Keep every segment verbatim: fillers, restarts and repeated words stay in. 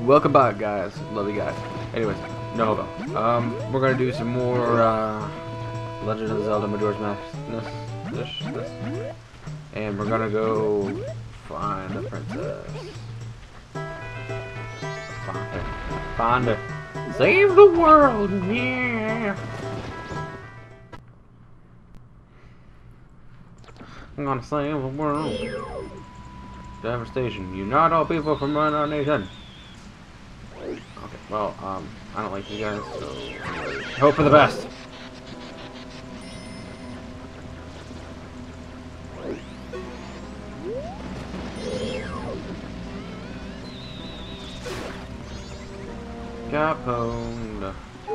Welcome back, guys. Love you guys. Anyways, no hobo. Um, we're gonna do some more uh, Legend of Zelda Majora's Mask. This, this, this. And we're gonna go find the princess. Find her. Find her. Save the world, yeah. I'm gonna save the world. Devastation. Unite all people from our nation. Okay, well, um, I don't like you guys, so hope for the best. Got pwned.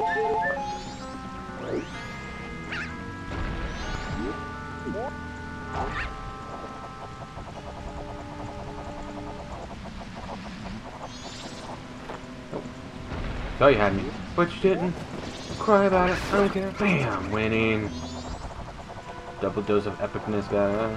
Thought you had me, but you didn't. Cry about it. I don't care. Bam! Winning. Double dose of epicness, guys.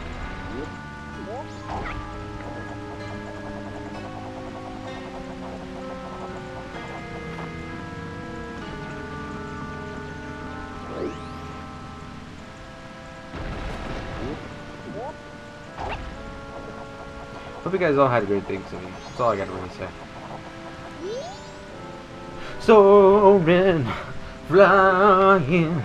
Hope you guys all had great things to me. That's all I gotta really say. Soaring, flying.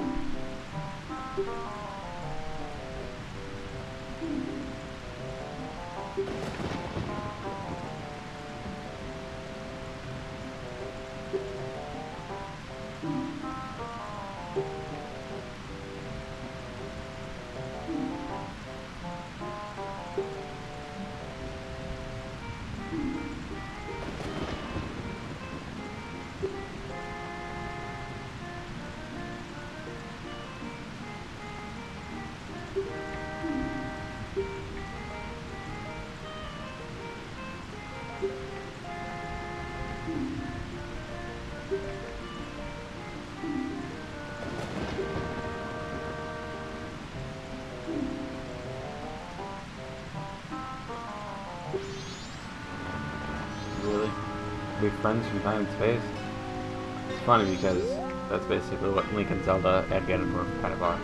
Really? Be friends from time and space? It's funny because that's basically what Link and Zelda and Ganondorf kind of are.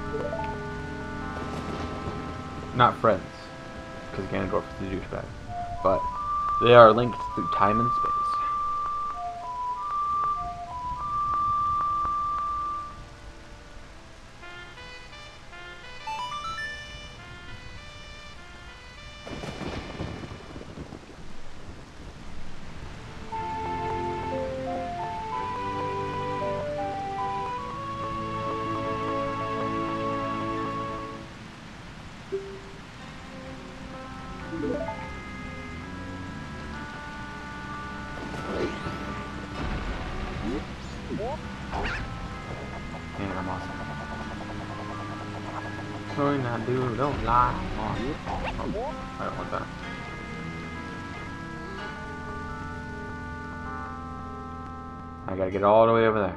Not friends, because Ganondorf is the douchebag, but they are linked through time and space. Yeah, I'm awesome. Sorry, not do, don't lie. Oh, I don't want that. I gotta get all the way over there.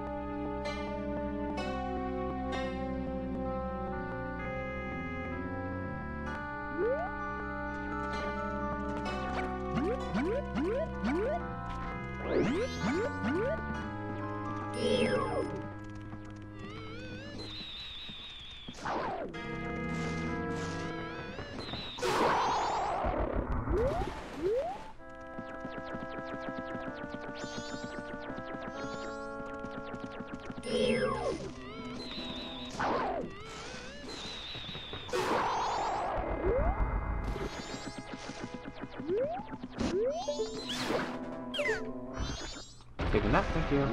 Taking that, thank you.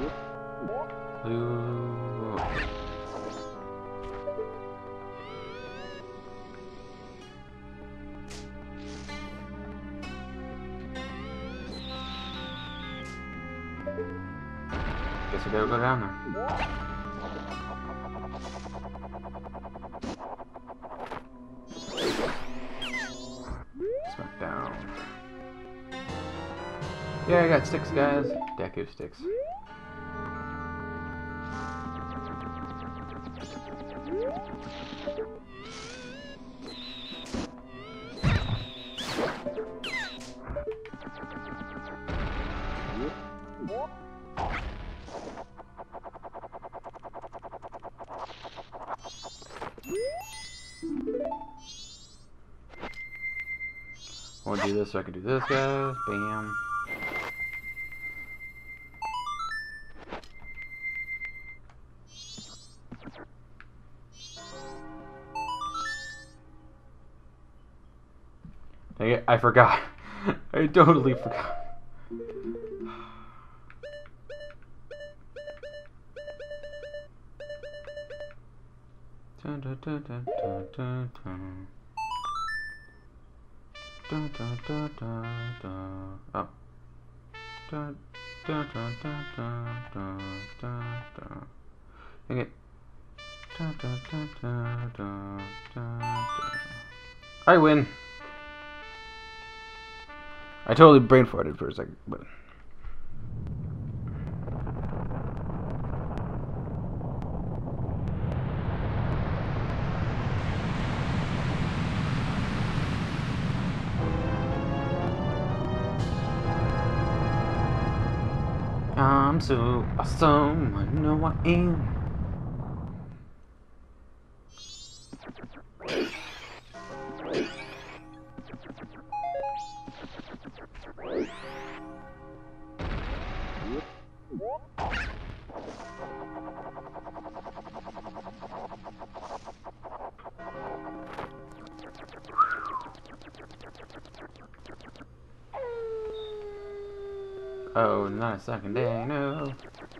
Ooh. Guess we gotta go down there. Smack down. Yeah, I got sticks, guys. Deku sticks. I want to do this so I can do this, guys. Bam. Dang it, I forgot. I totally forgot. Dun, dun, dun, dun, dun, dun, dun. Dun, dun, dun, dun, dun. Oh. Dun, dun, dun, dun, dun, dun, dun, dun. Dang it. Dun, dun, dun, dun, dun, dun, dun. I win. I totally brain farted for a second, but. I'm so awesome, I know I am. Oh, not a second day, no.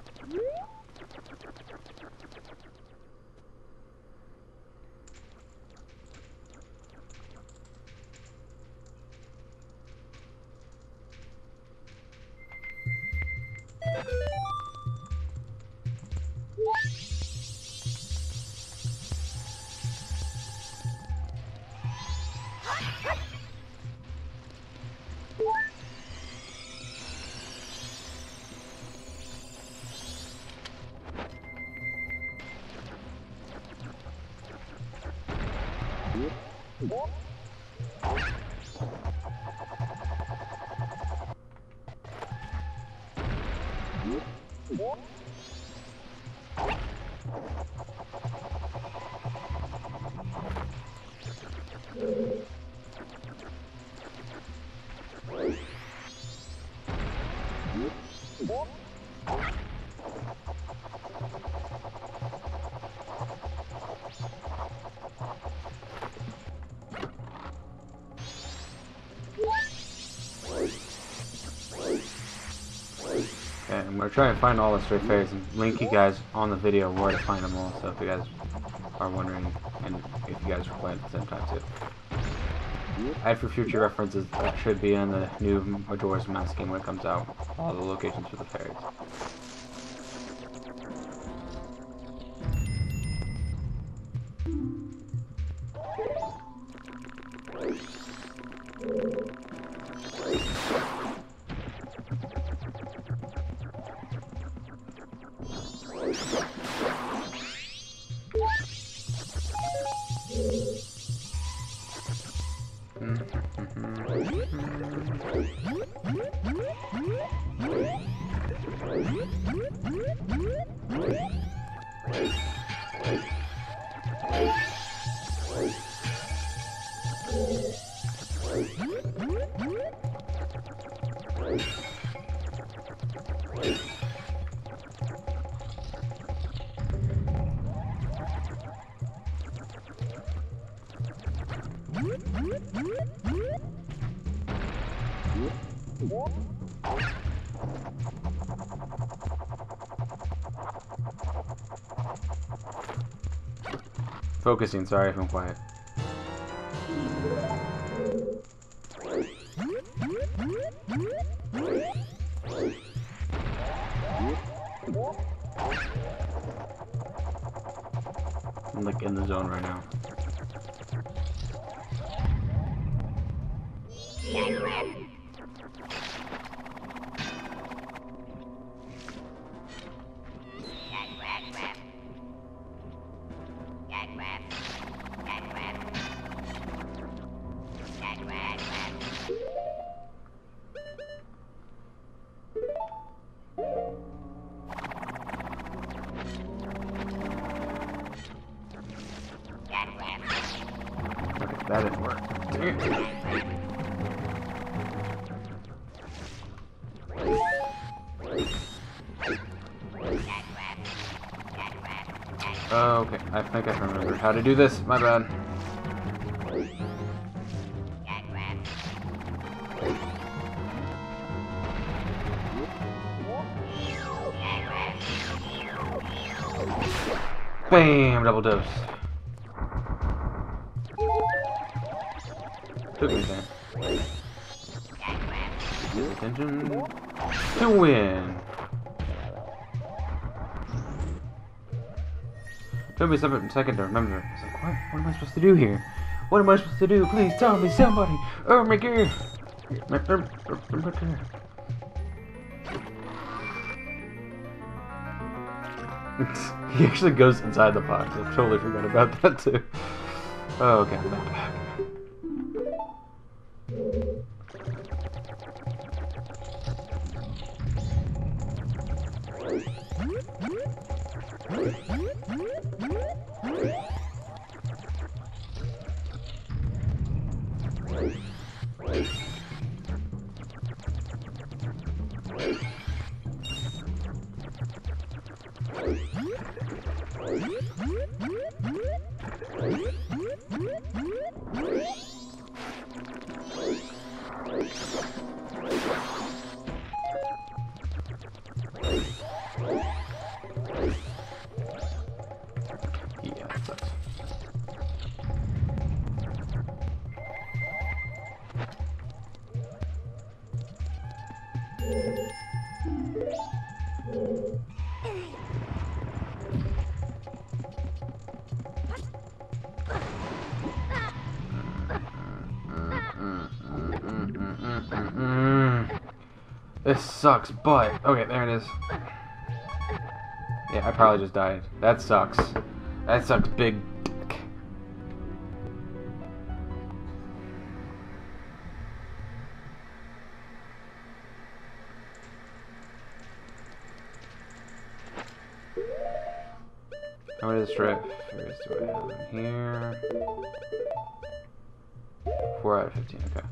Okay, I'm gonna try and find all the straight fairies and link you guys on the video where to find them all, so if you guys are wondering, and if you guys are playing at the same time too. And for future references, that should be in the new Majora's Mask game when it comes out, all the locations for the fairies. Focusing, sorry if I'm quiet. I'm like in the zone right now. That didn't work. Dang it. I think I remember how to do this. My bad. Bam! Double dose. Took me there. Attention to win. Took me a second second to remember. I was like, what? What am I supposed to do here? What am I supposed to do? Please tell me, somebody. Oh my god. He actually goes inside the pot. I totally forgot about that too. Oh, okay, I'm back. Yeah, that sucks. This sucks, but okay, there it is. Yeah, I probably just died. That sucks. That sucks big dick. How many stripes do I have in here? Four out of fifteen, okay.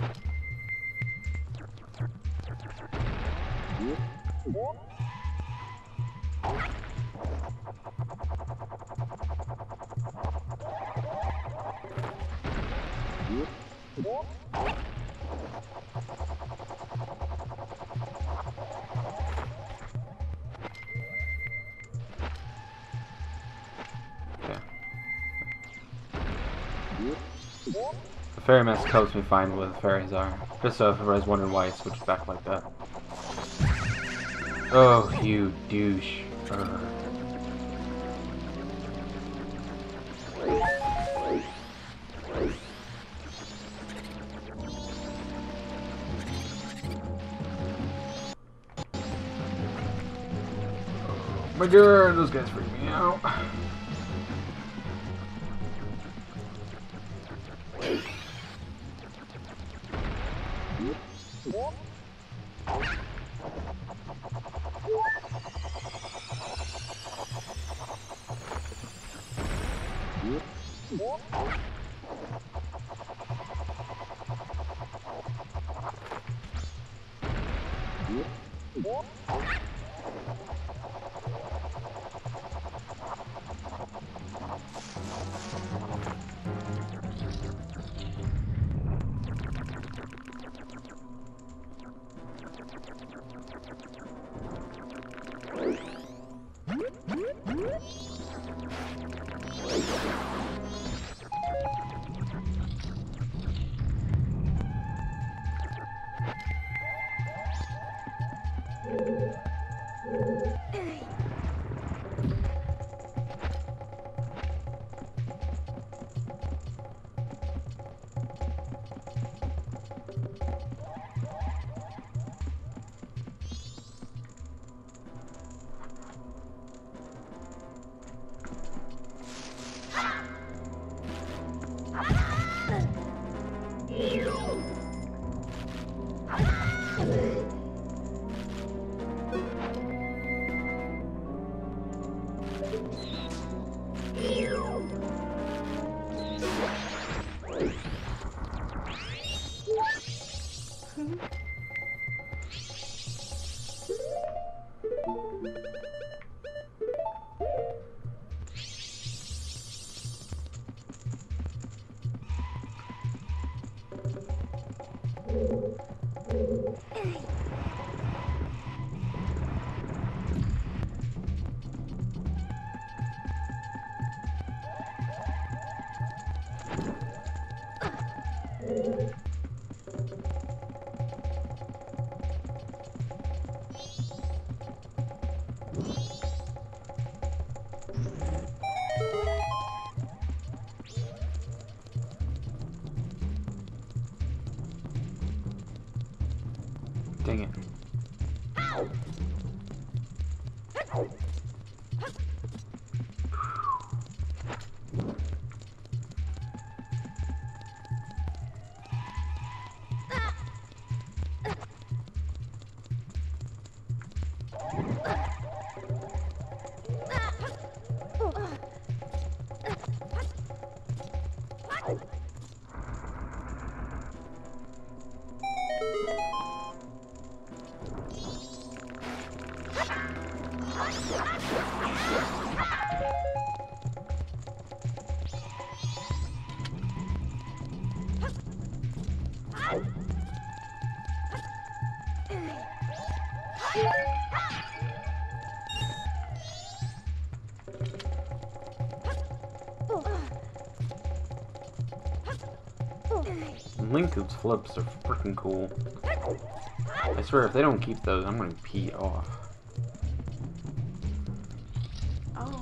The fairy mask helps me find where the fairies are. Just so if I was wondering why I switched back like that. Oh, you douche. Ugh. Majora, those guys freak me out. Dang it. Linko's flips are freaking cool. I swear, if they don't keep those, I'm gonna pee off. Oh,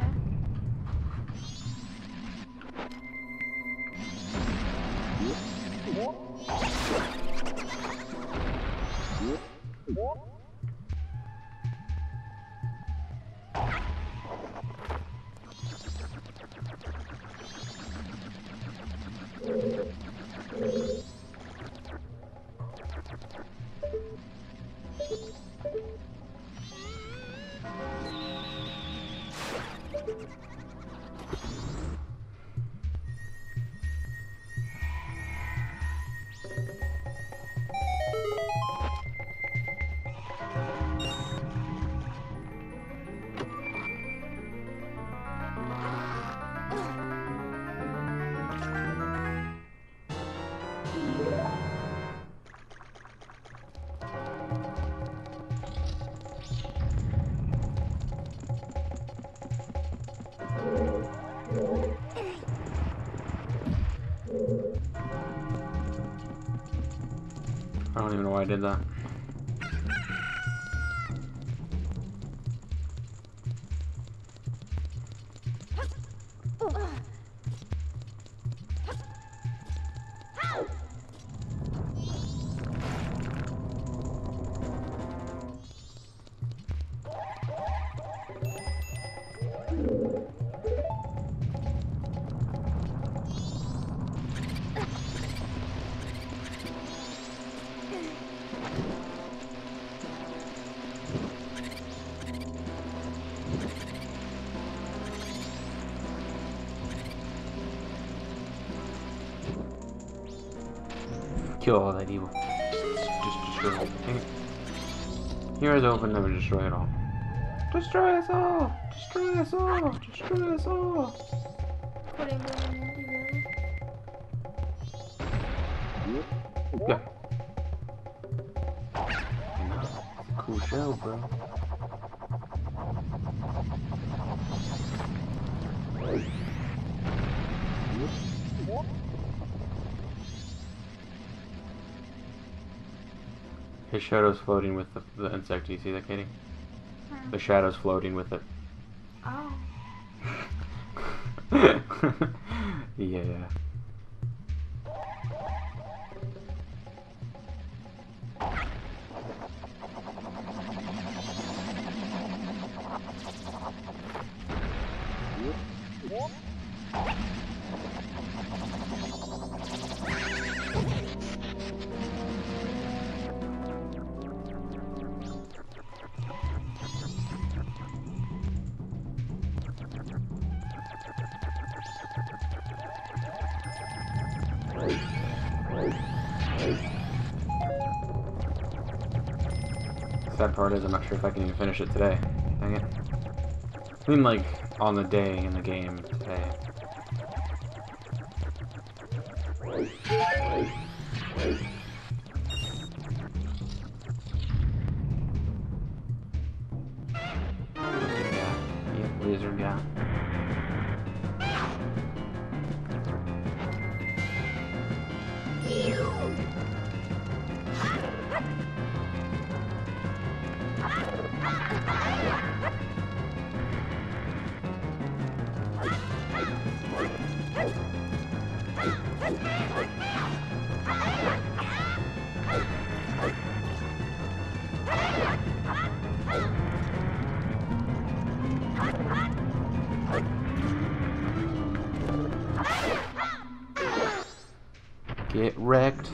I don't even know why I did that. Kill all that evil. Just destroy it. Dang it. Here is open, never destroy it all. Destroy us all! Destroy us all! Destroy us all! putting them in really. Yeah. Cool show, bro. His shadow's floating with the, the insect. Do you see that, Katie? Hmm. The shadow's floating with it. Oh. Yeah. Sad part is I'm not sure if I can even finish it today. Dang it. I mean, like, on the day in the game today. Get wrecked.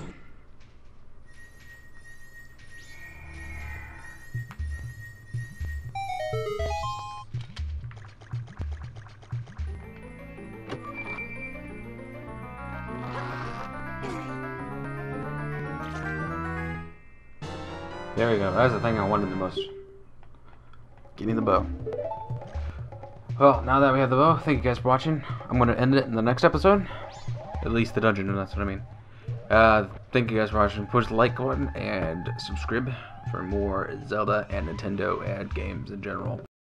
There we go. That's the thing I wanted the most. Getting the bow. Well, now that we have the bow, thank you guys for watching. I'm going to end it in the next episode. At least the dungeon, and that's what I mean. Uh, thank you guys for watching. Push the like button and subscribe for more Zelda and Nintendo and games in general.